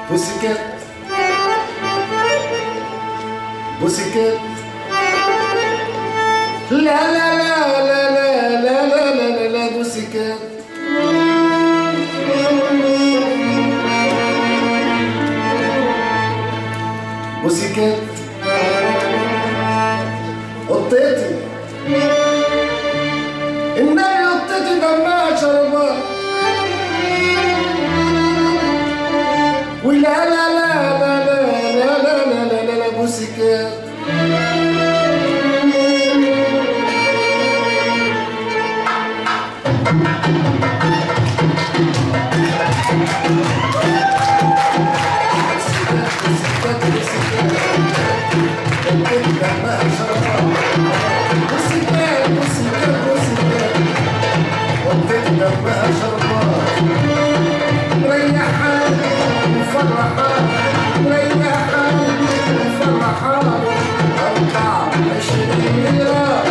بوسيكات بوسيكات لا لا لا لا لا لا لا لا لا بوسيكات بوسيكات قطتي النبي قطتي دمها شربات ولا لا لا لا لا لا لا لا لا لا بوسيكات دمها شربات مريحة ومفرحة مريحة ومفرحة أربعة 20 ليرة